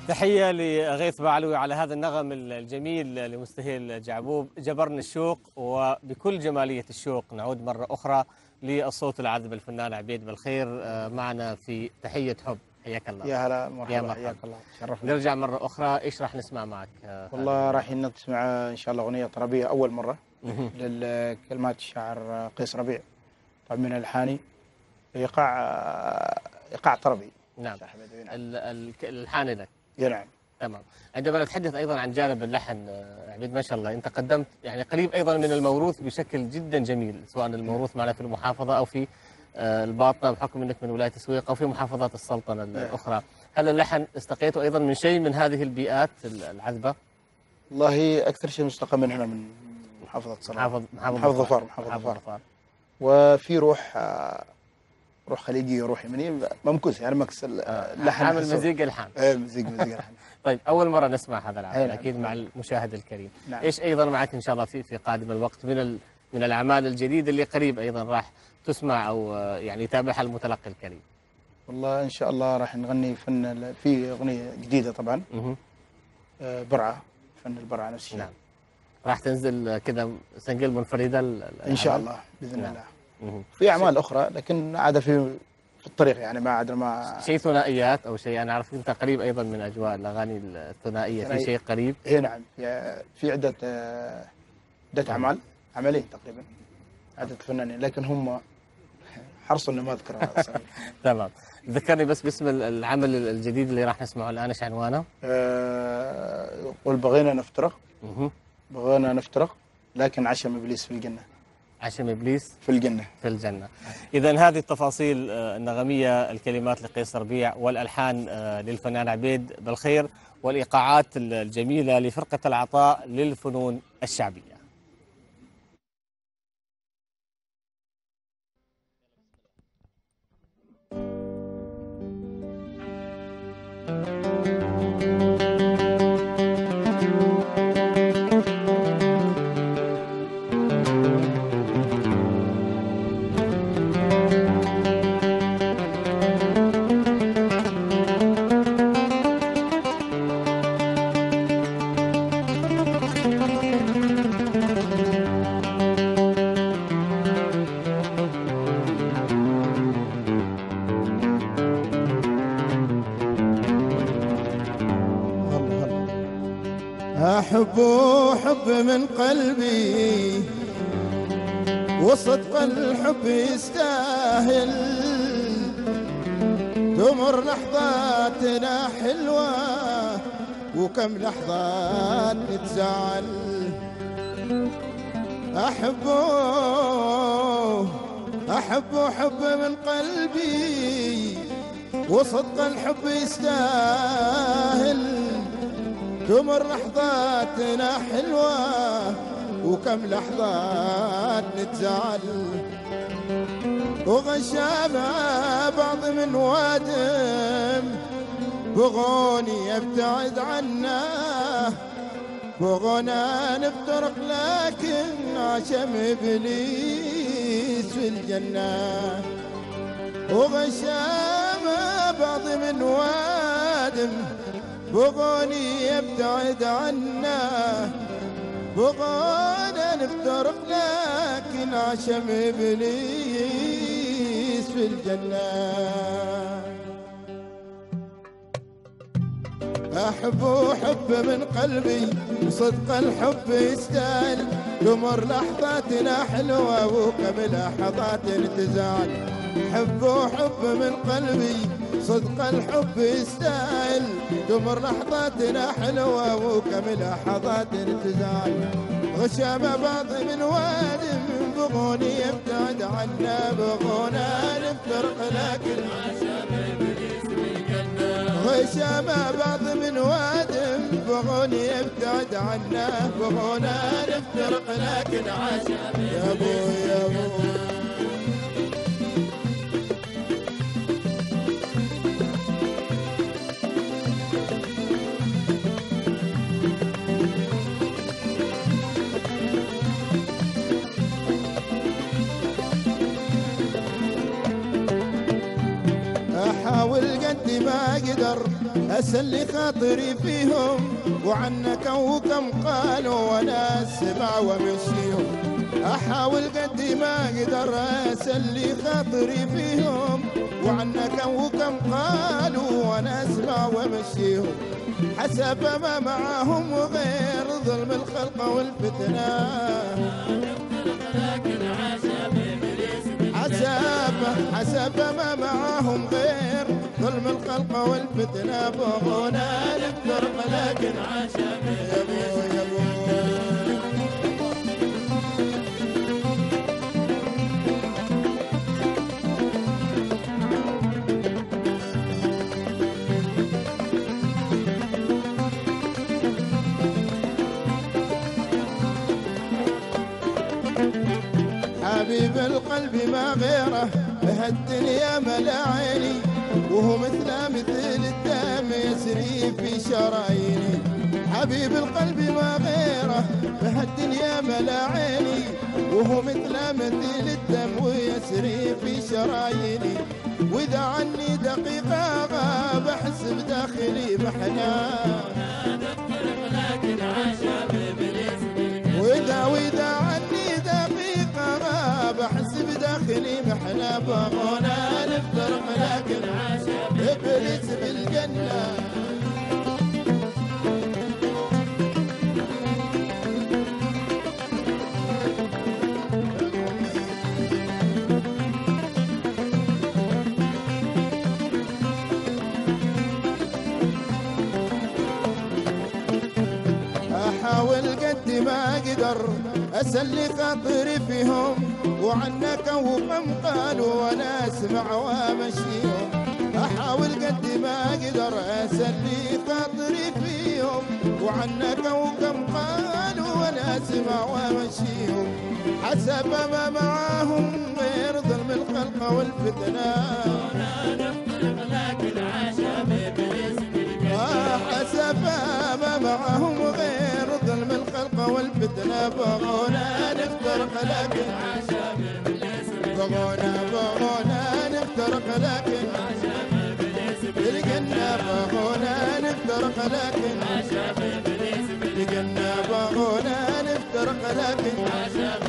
تحية لغيث بعلوي على هذا النغم الجميل لمستهيل جعبوب. جبرنا الشوق، وبكل جمالية الشوق نعود مرة أخرى للصوت العذب الفنان عبيد بالخير معنا في تحية حب. حياك الله. يا هلا، مرحبا، حياك الله، شرفنا. نرجع مرة أخرى، إيش راح نسمع معك؟ والله راح نسمع إن شاء الله أغنية طربية أول مرة للكلمات الشاعر قيس ربيع، طبعا من الحاني، إيقاع طربي. نعم. الحاني لك. نعم. تمام. عندما نتحدث أيضا عن جانب اللحن عبيد، ما شاء الله أنت قدمت يعني قريب أيضا من الموروث بشكل جدا جميل، سواء الموروث معنا في المحافظة أو في الباطنة بحكم أنك من ولاية السويق أو في محافظات السلطنة الأخرى. هل اللحن استقيته أيضا من شيء من هذه البيئات العذبة؟ والله أكثر شيء مستقى من هنا، من محافظة صلاح، محافظة ظفار. وفي روح خليجية وروح يمنية ممكوس، يعني مكس اللحن، عامل مزيج الحان. مزيج الحان. طيب أول مرة نسمع هذا العمل أكيد مع المشاهد الكريم. نعم. إيش أيضا معك إن شاء الله في قادم الوقت من الأعمال الجديدة اللي قريب أيضا راح تسمع أو يعني يتابعها المتلقي الكريم؟ والله إن شاء الله راح نغني في أغنية جديدة طبعا. برعة، فن البرعة نفسه. نعم. راح تنزل كذا سنجل منفردة إن شاء الله بإذن الله. في أعمال أخرى لكن عاد في الطريق، يعني ما عاد شيء ثنائيات أو شيء. أنا أعرف أنت قريب أيضا من أجواء الأغاني الثنائية، في شيء قريب؟ نعم، في عدة أعمال، عملين تقريبا، عدة فنانين، لكن هم حرصوا إني ما أذكرها صراحة. تمام. ذكرني بس باسم العمل الجديد اللي راح نسمعه الآن، إيش عنوانه؟ يقول بغينا نفترق لكن عشم إبليس في الجنة. عشم إبليس في الجنة. في الجنة. إذا هذه التفاصيل النغمية، الكلمات لقيس ربيع والألحان للفنان عبيد بالخير، والإيقاعات الجميلة لفرقة العطاء للفنون الشعبية. حب من قلبي، وصدق الحب يستاهل، تمر لحظاتنا حلوة وكم لحظات نتزعل. أحبه حب من قلبي، وصدق الحب يستاهل، تمر لحظاتنا حلوة وكم لحظات نتزعل. وغشانا بعض من وادم، بغوني ابتعد عنا، بغونا نفترق لكن عشم إبليس في الجنة. وغشانا بعض من وادم، بغوني يبتعد عنا، بغونا نفترق لكن عشم إبليس في الجنة. أحبه حب من قلبي، وصدق الحب يستاهل، تمر لحظاتنا حلوة وكم لحظات تزعل. أحبه حب من قلبي، صدق الحب يستاهل، تمر لحظاتنا حلوة وكم لحظات تزعل. غشام بعض من وادم، بغوني يبتعد عنا، بغونا نفترق لكن عشم إبليس في الجنة. غشام بعض من وادم، بغوني يبتعد عنا، بغونا نفترق لكن عشم يا ابو يا ابو. أحاول قد ما أقدر أسلي خاطري فيهم وعنك وكم قالوا وانا اسمع وامشيهم. احاول قد ما اقدر اسلي خاطري فيهم وعنك وكم قالوا وانا اسمع وامشيهم. حسب ما معاهم غير ظلم الخلق والفتنه. حسب ما معاهم غير ظلم الخلق والفتنة. بغونا نفترق لكن عاشا يبو يبو. حبيب القلب ما غيره بهالدنيا ملا عيني وهو مثل الدم يسري في شراييني. حبيب القلب ما غيره بهالدنيا ملا عيني وهو مثل الدم ويسري في شراييني. واذا عني دقيقة غاب احس بداخلي محناه. واذا عني دقيقة غاب احس بداخلي محناه. بغونا نفترق لكن عاشا ابليس بالجنة. احاول قد ما اقدر اسلي خاطري فيهم وعنك وقم قالوا وانا اسمع وامشيهم. احاول قد ما اقدر اسلي خاطري فيهم وعنك وقم قالوا وانا اسمع وامشيهم. حسب ما معاهم غير ظلم الخلق والفتنه. حسب ما معهم غير ظلم الخلق والفتنة. بغونا نفترق لكن عاشا بغونا نفترق لكن عاشا بالجنة. بغونا نفترق لكن عاشا بالجنة. بغونا نفترق لكن عاشا